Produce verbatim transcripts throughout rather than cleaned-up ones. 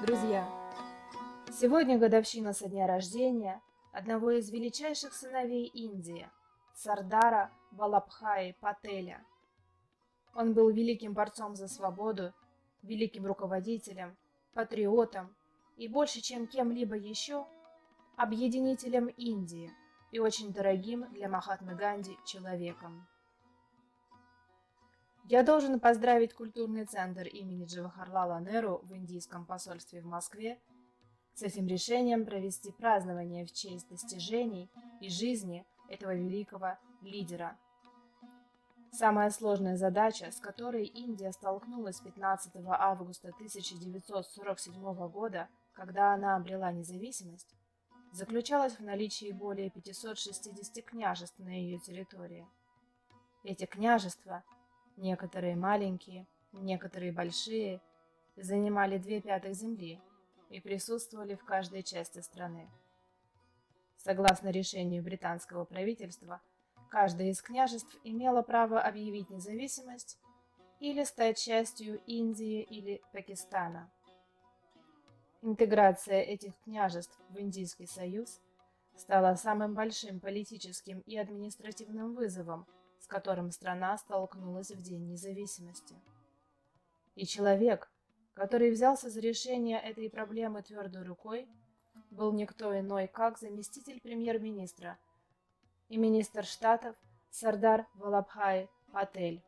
Друзья, сегодня годовщина со дня рождения одного из величайших сыновей Индии, Сардара Валабхбхаи Пателя. Он был великим борцом за свободу, великим руководителем, патриотом и больше, чем кем-либо еще, объединителем Индии и очень дорогим для Махатмы Ганди человеком. Я должен поздравить культурный центр имени Джавахарлала Неру в индийском посольстве в Москве с этим решением провести празднование в честь достижений и жизни этого великого лидера. Самая сложная задача, с которой Индия столкнулась пятнадцатого августа тысяча девятьсот сорок седьмого года, когда она обрела независимость, заключалась в наличии более пятисот шестидесяти княжеств на ее территории. Эти княжества, некоторые маленькие, некоторые большие, занимали две пятых земли и присутствовали в каждой части страны. Согласно решению британского правительства, каждое из княжеств имело право объявить независимость или стать частью Индии или Пакистана. Интеграция этих княжеств в Индийский союз стала самым большим политическим и административным вызовом, с которым страна столкнулась в День независимости. И человек, который взялся за решение этой проблемы твердой рукой, был никто иной, как заместитель премьер-министра и министр штатов Сардар Валабхбхаи Патель.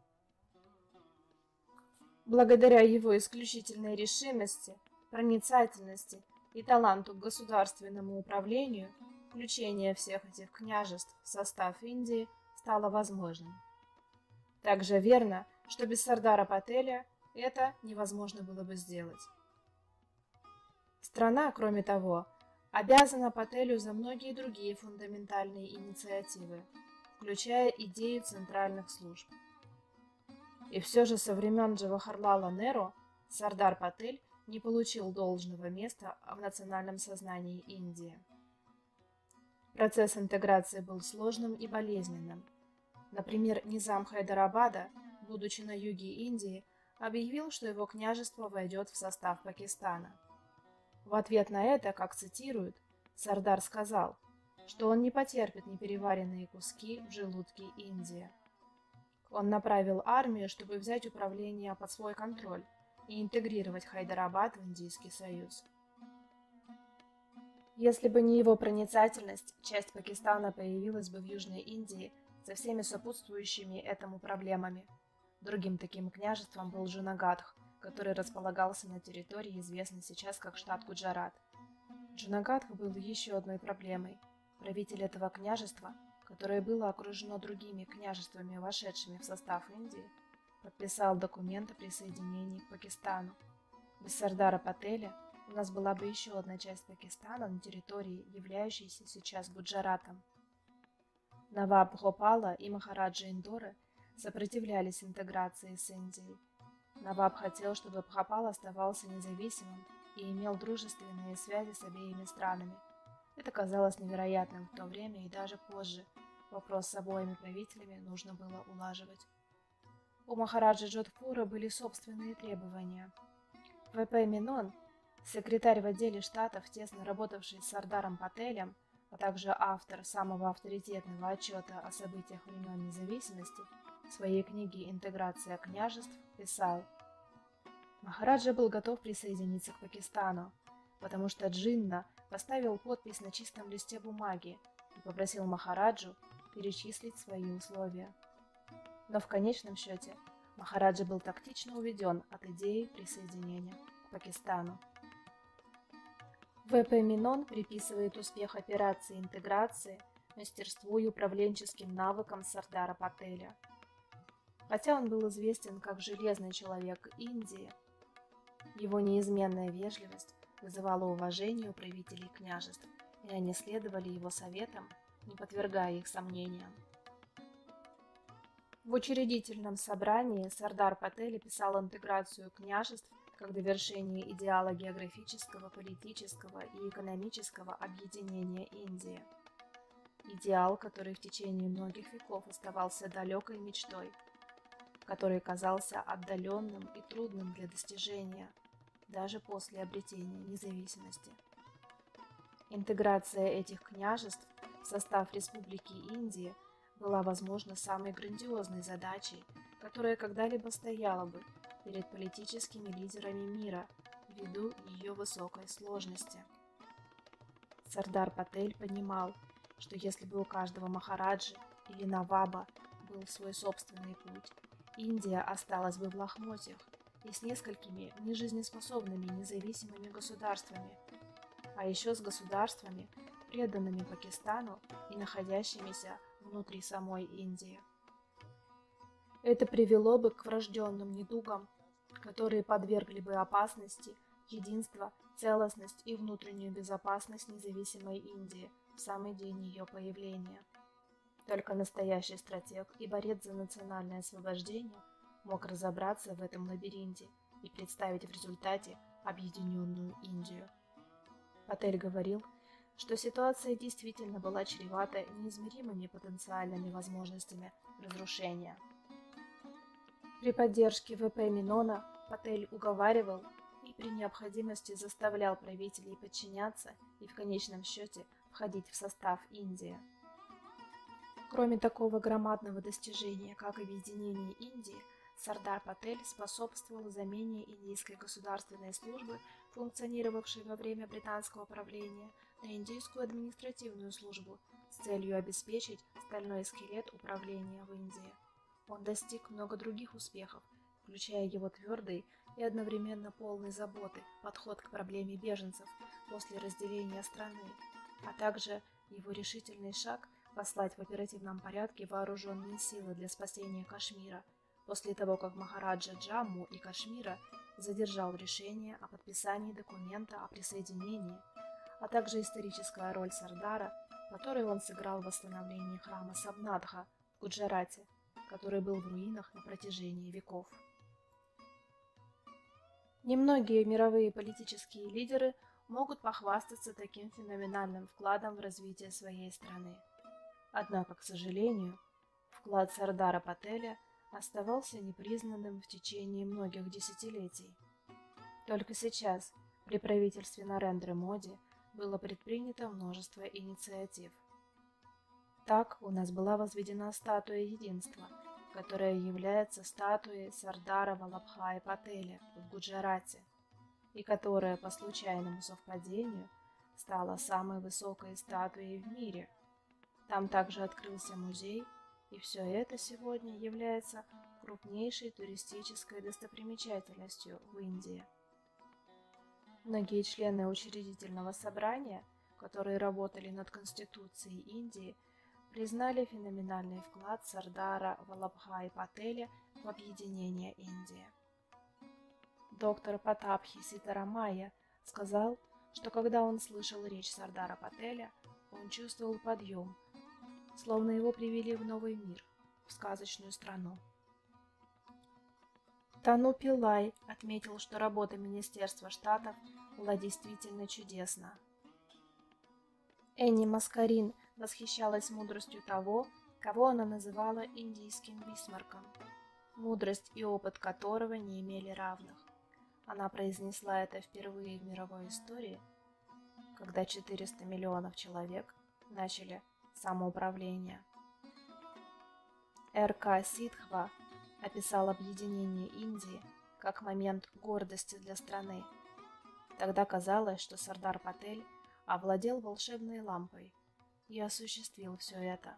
Благодаря его исключительной решимости, проницательности и таланту к государственному управлению, включение всех этих княжеств в состав Индии стало возможным. Также верно, что без Сардара Пателя это невозможно было бы сделать. Страна, кроме того, обязана Пателю за многие другие фундаментальные инициативы, включая идею центральных служб. И все же со времен Джавахарлала Неру Сардар Патель не получил должного места в национальном сознании Индии. Процесс интеграции был сложным и болезненным. Например, Низам Хайдарабада, будучи на юге Индии, объявил, что его княжество войдет в состав Пакистана. В ответ на это, как цитируют, Сардар сказал, что он не потерпит непереваренные куски в желудке Индии. Он направил армию, чтобы взять управление под свой контроль и интегрировать Хайдарабад в Индийский союз. Если бы не его проницательность, часть Пакистана появилась бы в Южной Индии со всеми сопутствующими этому проблемами. Другим таким княжеством был Джунагадх, который располагался на территории, известной сейчас как штат Гуджарат. Джунагадх был еще одной проблемой. Правитель этого княжества, которое было окружено другими княжествами, вошедшими в состав Индии, подписал документ о присоединении к Пакистану. Без Сардара Пателя у нас была бы еще одна часть Пакистана на территории, являющейся сейчас Гуджаратом. Наваб Бхопала и Махараджа Индоры сопротивлялись интеграции с Индией. Наваб хотел, чтобы Бхопал оставался независимым и имел дружественные связи с обеими странами. Это казалось невероятным в то время и даже позже. Вопрос с обоими правителями нужно было улаживать. У Махараджи Джодхпура были собственные требования. В П Менон, секретарь в отделе штатов, тесно работавший с Сардаром Пателем, а также автор самого авторитетного отчета о событиях времен независимости, в своей книге «Интеграция княжеств» писал: Махараджа был готов присоединиться к Пакистану, потому что Джинна поставил подпись на чистом листе бумаги и попросил Махараджу перечислить свои условия. Но в конечном счете Махараджа был тактично уведен от идеи присоединения к Пакистану. В П Менон приписывает успех операции интеграции мастерству и управленческим навыкам Сардара Пателя. Хотя он был известен как железный человек Индии, его неизменная вежливость вызывала уважение у правителей княжеств, и они следовали его советам, не подвергая их сомнениям. В учредительном собрании Сардар Патель описал интеграцию княжеств как довершение идеала географического, политического и экономического объединения Индии. Идеал, который в течение многих веков оставался далекой мечтой, который казался отдаленным и трудным для достижения, даже после обретения независимости. Интеграция этих княжеств в состав Республики Индия была, возможно, самой грандиозной задачей, которая когда-либо стояла бы перед политическими лидерами мира ввиду ее высокой сложности. Сардар Патель понимал, что если бы у каждого махараджи или наваба был свой собственный путь, Индия осталась бы в лохмотьях и с несколькими нежизнеспособными независимыми государствами, а еще с государствами, преданными Пакистану и находящимися внутри самой Индии. Это привело бы к врожденным недугам, которые подвергли бы опасности единство, целостность и внутреннюю безопасность независимой Индии в самый день ее появления. Только настоящий стратег и борец за национальное освобождение мог разобраться в этом лабиринте и представить в результате объединенную Индию. Патель говорил, что ситуация действительно была чревата неизмеримыми потенциальными возможностями разрушения. При поддержке вэ пэ Менона Патель уговаривал и при необходимости заставлял правителей подчиняться и в конечном счете входить в состав Индии. Кроме такого громадного достижения, как объединение Индии, Сардар Патель способствовал замене индийской государственной службы, функционировавшей во время британского правления, на индийскую административную службу с целью обеспечить стальной скелет управления в Индии. Он достиг много других успехов, включая его твердый и одновременно полный заботы подход к проблеме беженцев после разделения страны, а также его решительный шаг послать в оперативном порядке вооруженные силы для спасения Кашмира, после того, как Махараджа Джамму и Кашмира задержал решение о подписании документа о присоединении, а также историческая роль Сардара, которую он сыграл в восстановлении храма Сабнатха в Гуджарате, который был в руинах на протяжении веков. Немногие мировые политические лидеры могут похвастаться таким феноменальным вкладом в развитие своей страны. Однако, к сожалению, вклад Сардара Пателя оставался непризнанным в течение многих десятилетий. Только сейчас, при правительстве Нарендры Моди, было предпринято множество инициатив. Так, у нас была возведена статуя единства, которая является статуей Сардара Валабхая Пателя в Гуджарате, и которая по случайному совпадению стала самой высокой статуей в мире. Там также открылся музей, и все это сегодня является крупнейшей туристической достопримечательностью в Индии. Многие члены учредительного собрания, которые работали над Конституцией Индии, признали феноменальный вклад Сардара Валабхая Пателя в объединение Индии. Доктор Патабхи Ситарамайя сказал, что когда он слышал речь Сардара Пателя, он чувствовал подъем, словно его привели в новый мир, в сказочную страну. Тану Пиллай отметил, что работа Министерства штатов была действительно чудесна. Энни Маскарин восхищалась мудростью того, кого она называла индийским Бисмарком, мудрость и опыт которого не имели равных. Она произнесла это впервые в мировой истории, когда четыреста миллионов человек начали самоуправление. Эр Ка Ситхва описал объединение Индии как момент гордости для страны. Тогда казалось, что Сардар Патель овладел волшебной лампой и осуществил все это.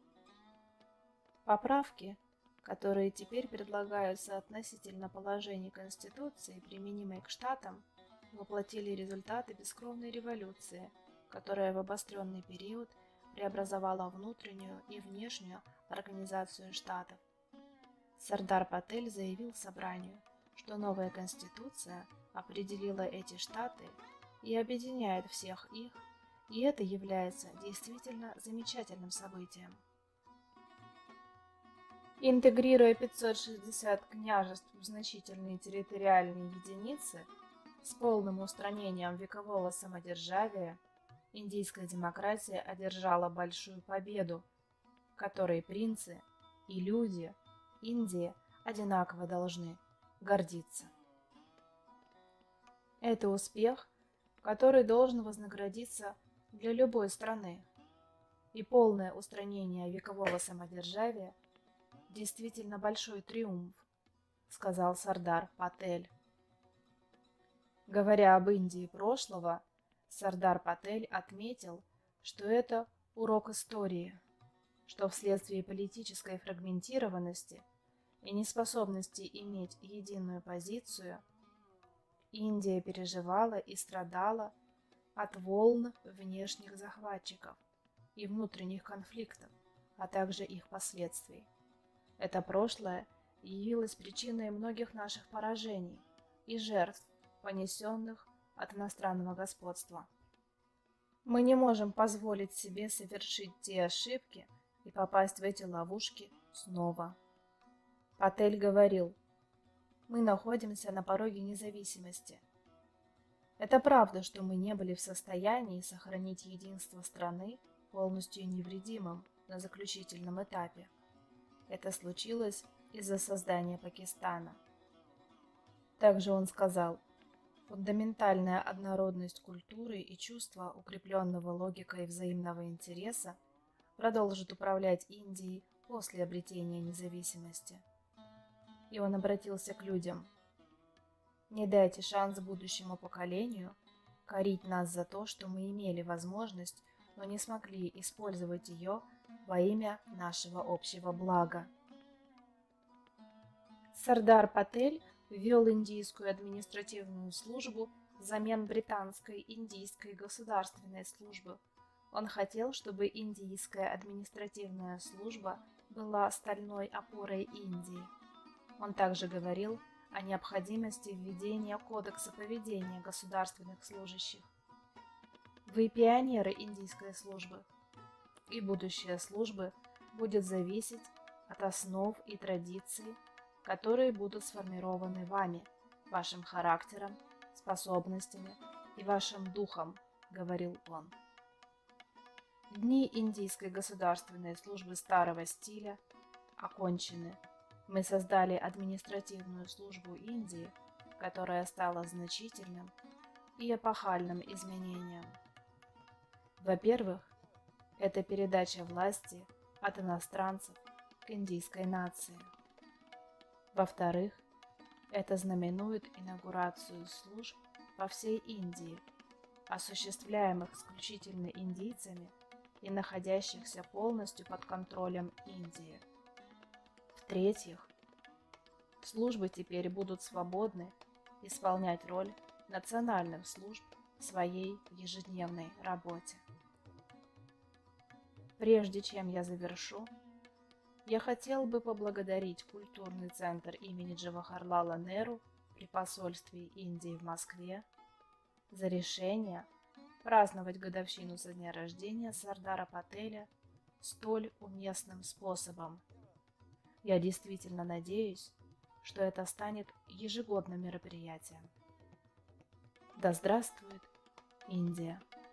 Поправки, которые теперь предлагаются относительно положений Конституции, применимой к штатам, воплотили результаты бескровной революции, которая в обостренный период преобразовала внутреннюю и внешнюю организацию штатов. Сардар Патель заявил собранию, что новая Конституция определила эти штаты и объединяет всех их, и это является действительно замечательным событием. Интегрируя пятьсот шестьдесят княжеств в значительные территориальные единицы с полным устранением векового самодержавия, индийская демократия одержала большую победу, которой принцы и люди Индии одинаково должны гордиться. Это успех, который должен вознаградиться для любой страны. И полное устранение векового самодержавия действительно большой триумф, сказал Сардар Патель. Говоря об Индии прошлого, Сардар Патель отметил, что это урок истории, что вследствие политической фрагментированности и неспособности иметь единую позицию, Индия переживала и страдала от волн внешних захватчиков и внутренних конфликтов, а также их последствий. Это прошлое явилось причиной многих наших поражений и жертв, понесенных от иностранного господства. Мы не можем позволить себе совершить те ошибки и попасть в эти ловушки снова. Патель говорил: мы находимся на пороге независимости. Это правда, что мы не были в состоянии сохранить единство страны полностью невредимым на заключительном этапе. Это случилось из-за создания Пакистана. Также он сказал: фундаментальная однородность культуры и чувства, укрепленного логикой взаимного интереса, продолжит управлять Индией после обретения независимости. И он обратился к людям: не дайте шанс будущему поколению корить нас за то, что мы имели возможность, но не смогли использовать ее во имя нашего общего блага. Сардар Патель ввел индийскую административную службу взамен британской индийской государственной службы. Он хотел, чтобы индийская административная служба была стальной опорой Индии. Он также говорил о необходимости введения кодекса поведения государственных служащих. Вы пионеры индийской службы, и будущее службы будет зависеть от основ и традиций, которые будут сформированы вами, вашим характером, способностями и вашим духом, говорил он. Дни индийской государственной службы старого стиля окончены. Мы создали административную службу Индии, которая стала значительным и эпохальным изменением. Во-первых, это передача власти от иностранцев к индийской нации. Во-вторых, это знаменует инаугурацию служб по всей Индии, осуществляемых исключительно индийцами и находящихся полностью под контролем Индии. В-третьих, службы теперь будут свободны исполнять роль национальных служб в своей ежедневной работе. Прежде чем я завершу, я хотел бы поблагодарить культурный центр имени Джавахарлала Неру при посольстве Индии в Москве за решение праздновать годовщину со дня рождения Сардара Пателя столь уместным способом. Я действительно надеюсь, что это станет ежегодным мероприятием. Да здравствует Индия!